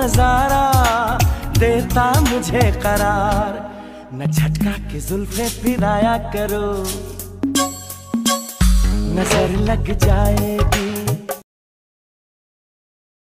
नजारा देता मुझे करार। न झटका के जुल्फे फिराया करो, नजर लग जाएगी